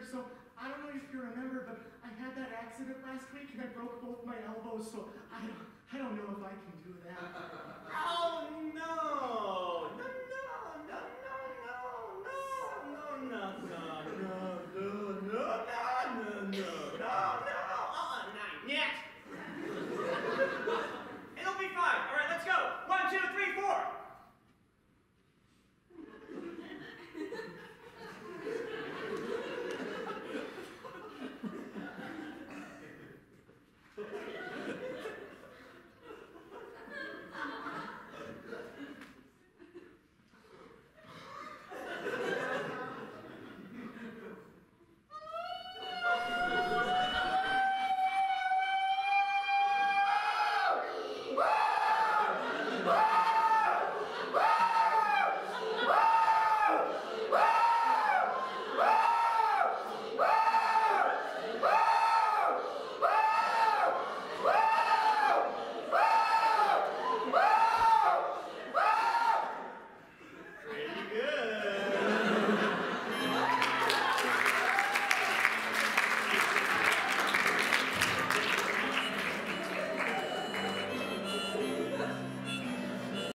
so I don't know if you remember, but I had that accident last week and I broke both my elbows, so I don't know if I can do that.